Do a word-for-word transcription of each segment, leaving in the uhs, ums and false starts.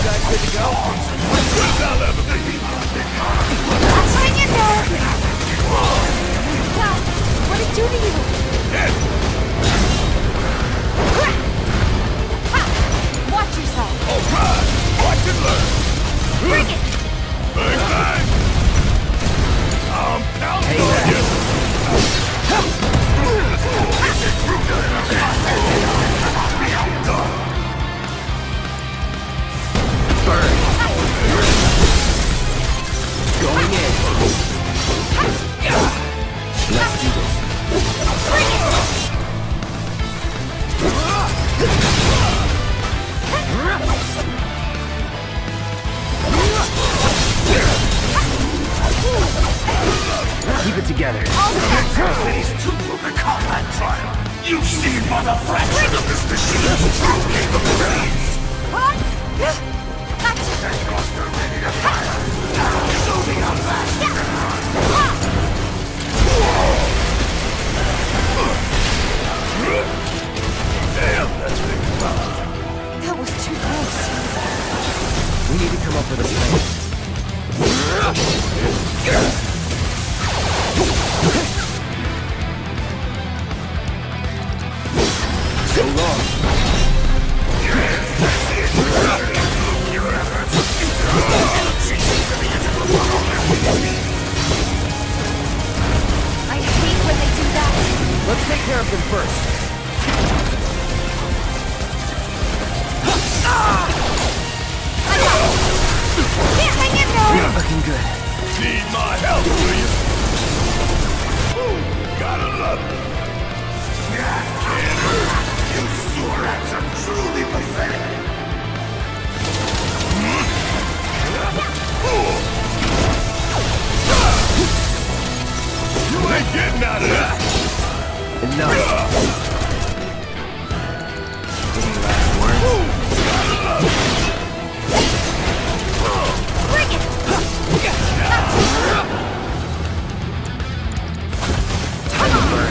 guys good to go? Hang in there! Wow, what did it do to you? Ha! Watch yourself! Alright! Watch and learn! Bring it! Bang, bang! I'm counting Hey on there. you! Burn. Going in. Let's do this. Bring it! Keep it together. These two will become that trial. You've seen but a fraction of this machine's true capabilities. Huh? That cluster ready to fire. Now show me how fast you can run. Damn, that's big fun. That was too close. We need to come up with a plan. So long. I hate when they do that. Let's take care of them first. I got it. Can't hang in there! Looking good. Need my help, do you? Gotta love it. That can't hurt. You Surats are truly pathetic. You ain't getting out of that. Enough. Any last words? Bring it! Time to burn.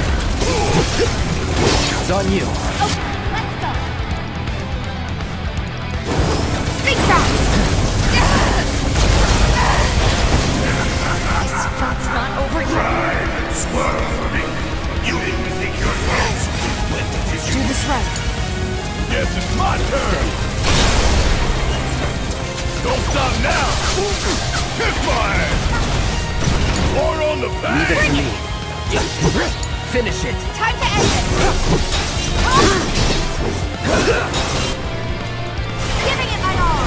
It's on you. Okay, let's go. Big fast! This fight's not over yet. Right. Swerve for me. You didn't think your hands went to Let's do this right. Guess it's my turn. Don't stop now. Kick my ass. Or on the back. Leave it to me. Finish it. Time to end it. Giving it my all.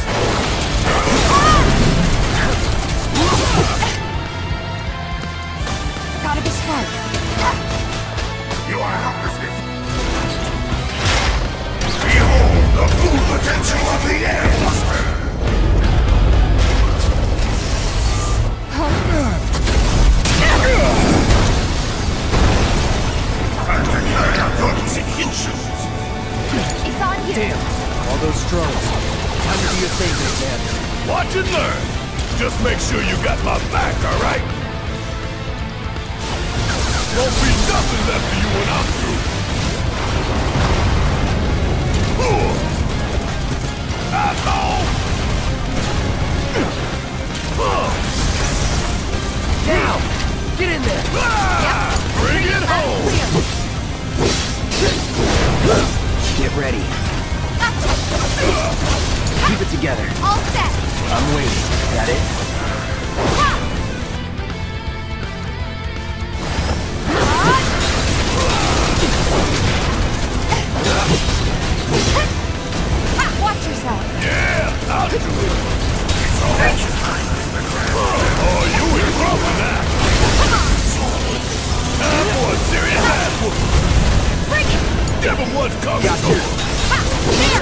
Gotta be smart. You are helpless. Behold the full potential of the Air Buster. Time to carry out your executions. It's on you. Damn. All those drones. Time to do your thing, big man. Watch and learn. Just make sure you got my back, all right? Won't be nothing left of you when I'm through. Asshole! Now! Get in there! Ah! Bring it home! Get ready. Keep it together. All set. I'm waiting. Got it? Ha! Ha! Watch yourself. Yeah, I'll do it. It's all that time in the ground. Oh, you in trouble now. Time for a serious ass whooping. Bring it. Give him what's coming. Gotcha. So. Ha! There.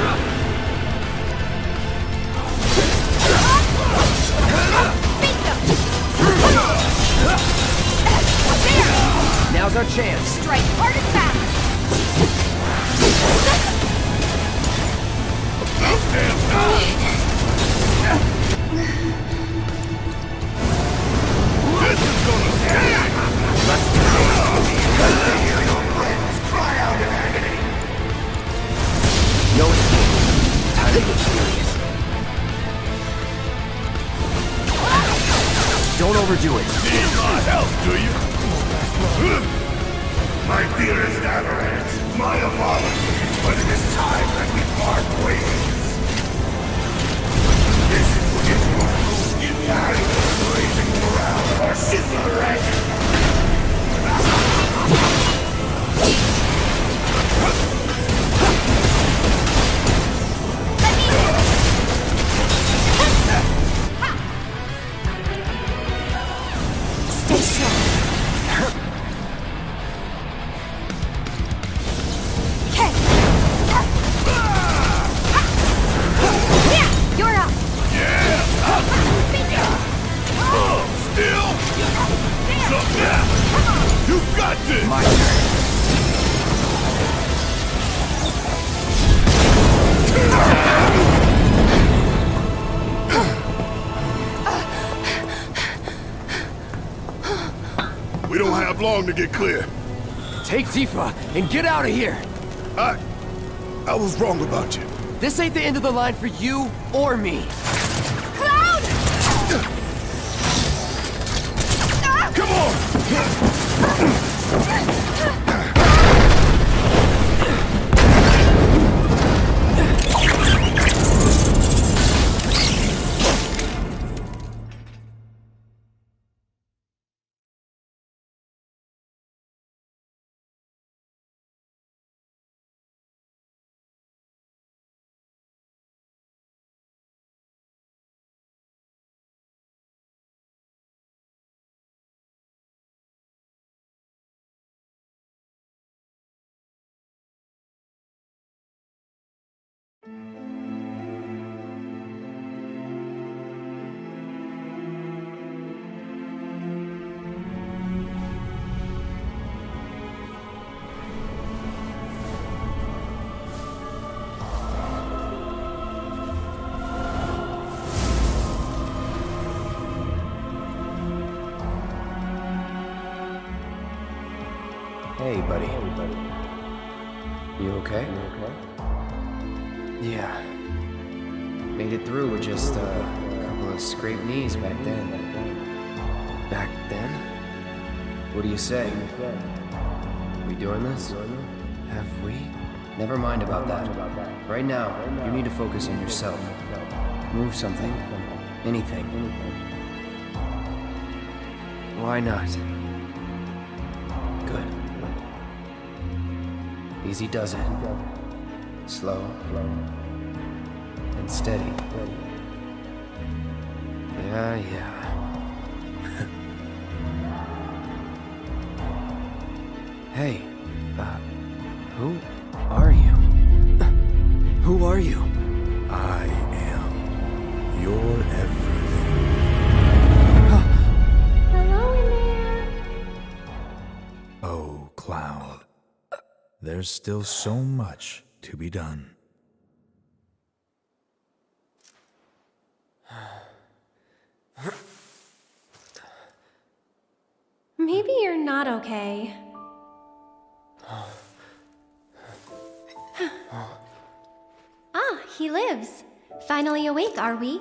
Beat them. There. Now's our chance. Strike hard and fast. Can't stop. This is gonna sting. Let's do Hear your friends cry out in agony. No escape. Time to get serious. overdo it. Need my help, do you? My dearest Avalanche, my apologies, but it is time that we part ways. This is your united blazing morale of our super rank. Stay strong. Okay. Yeah, you're up. Yeah! Oh, still? What's up now? You got this! My turn. We don't have long to get clear. Take Tifa and get out of here. I... I was wrong about you. This ain't the end of the line for you or me. Cloud! Come on! Hey, buddy. You okay? Yeah. Made it through with just uh, a couple of scraped knees back then. Back then? What do you say? We doing this? Have we? Never mind about that. Right now, you need to focus on yourself. Move something. Anything. Why not? Good. Easy does it. Slow. And steady. Yeah, yeah. Hey, uh, who are you? Who are you? I am your everything. Hello in there. Oh, Cloud. There's still so much to be done. Maybe you're not okay. Ah, he lives. Finally awake, are we?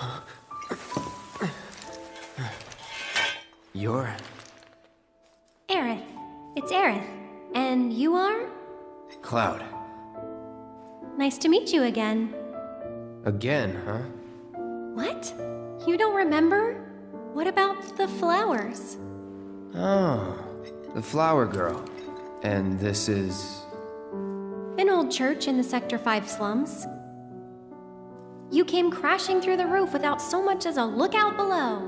You're... Aerith. It's Aerith. And you are? Cloud. Nice to meet you again. Again, huh? What? You don't remember? What about the flowers? Oh, the flower girl. And this is... An old church in the Sector five slums. You came crashing through the roof without so much as a look out below.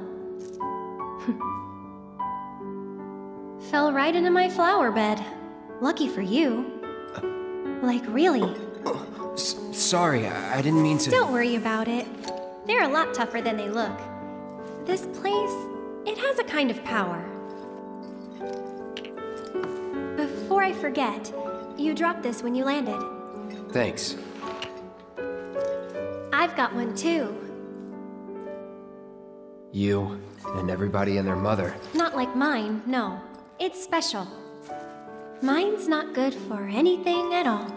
Fell right into my flower bed. Lucky for you. Like, really. S sorry, I, I didn't mean to... Don't worry about it. They're a lot tougher than they look. This place, it has a kind of power. Before I forget, you dropped this when you landed. Thanks. I've got one too. You and everybody and their mother. Not like mine, no. It's special. Mine's not good for anything at all.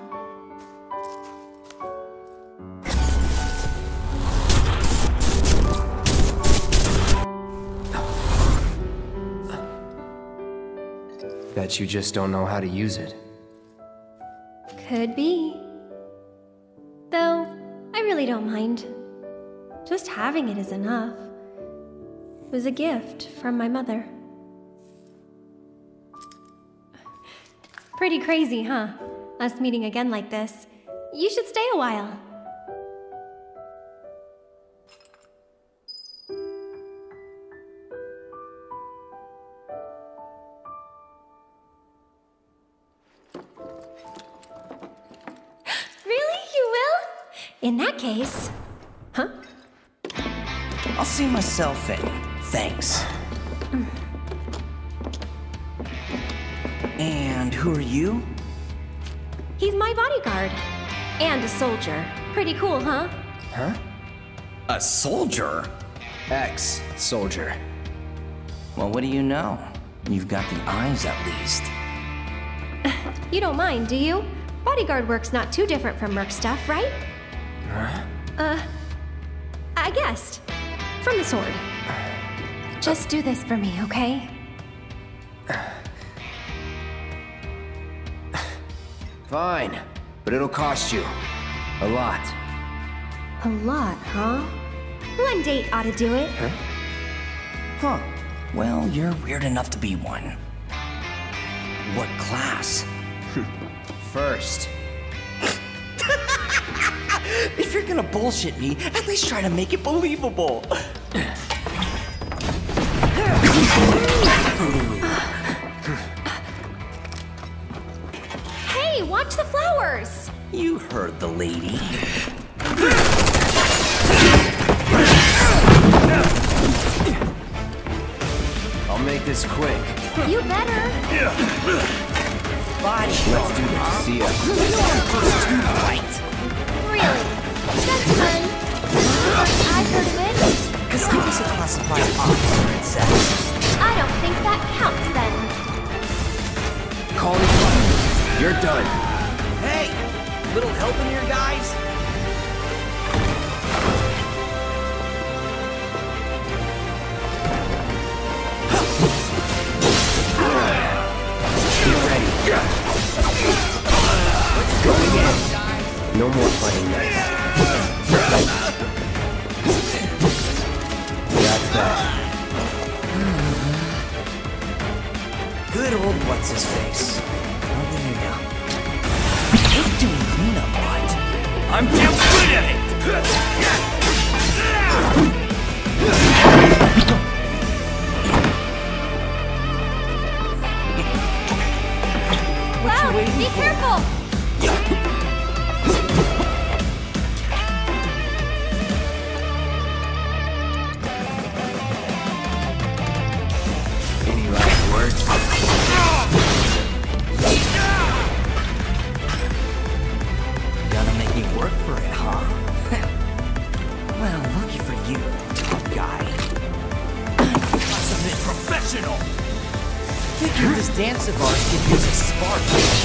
Bet you just don't know how to use it. Could be. Though, I really don't mind. Just having it is enough. It was a gift from my mother. Pretty crazy, huh? Us meeting again like this. You should stay a while. Really? You will? In that case... Huh? I'll see myself in. Thanks. Mm. And who are you? He's my bodyguard. And a soldier. Pretty cool, huh? Huh? A soldier? Ex-soldier. Well, what do you know? You've got the eyes, at least. You don't mind, do you? Bodyguard work's not too different from Merc stuff, right? Huh? Uh... I guessed. From the sword. Just do this for me, okay? Fine, but it'll cost you. A lot. A lot, huh? One date ought to do it. Huh? Huh. Well, you're weird enough to be one. What class? First. If you're gonna bullshit me, at least try to make it believable. Hey, watch the flowers! You heard the lady. I'll make this quick. You better. Body. Let's do this. See ya. First two right. Really? That's fun. I've heard of it. Cause give us a classified officer, it says. I don't think that counts then. Call it fine. You're done. Hey! Little help in here, guys? Get ready. Let's go again. No more playing nice. That's that. Good old what's-his-face. Oh, there you go. I hate doing cleanup, but I'm damn good at it! Wow, be careful! Any last words? Gonna make me work for it, huh? Well, lucky for you, tough guy. That's a bit professional! Figured this dance of ours could use a spark.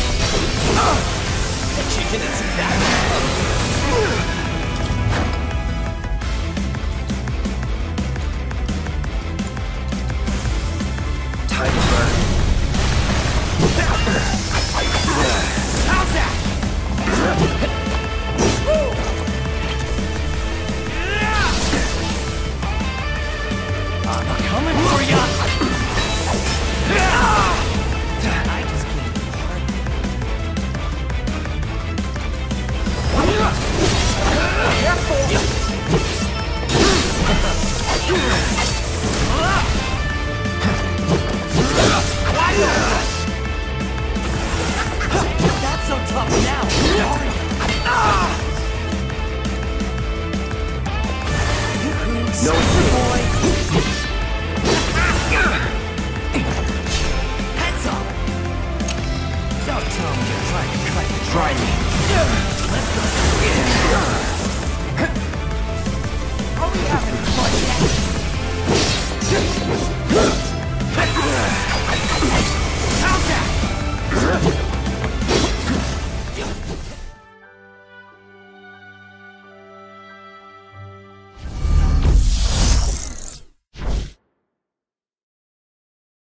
Bet you didn't see that. Time to burn. How's that? I'm coming for ya! I just can't. That's so tough now. No boy. Heads up. Don't tell me you're trying to try to try me. Let's go.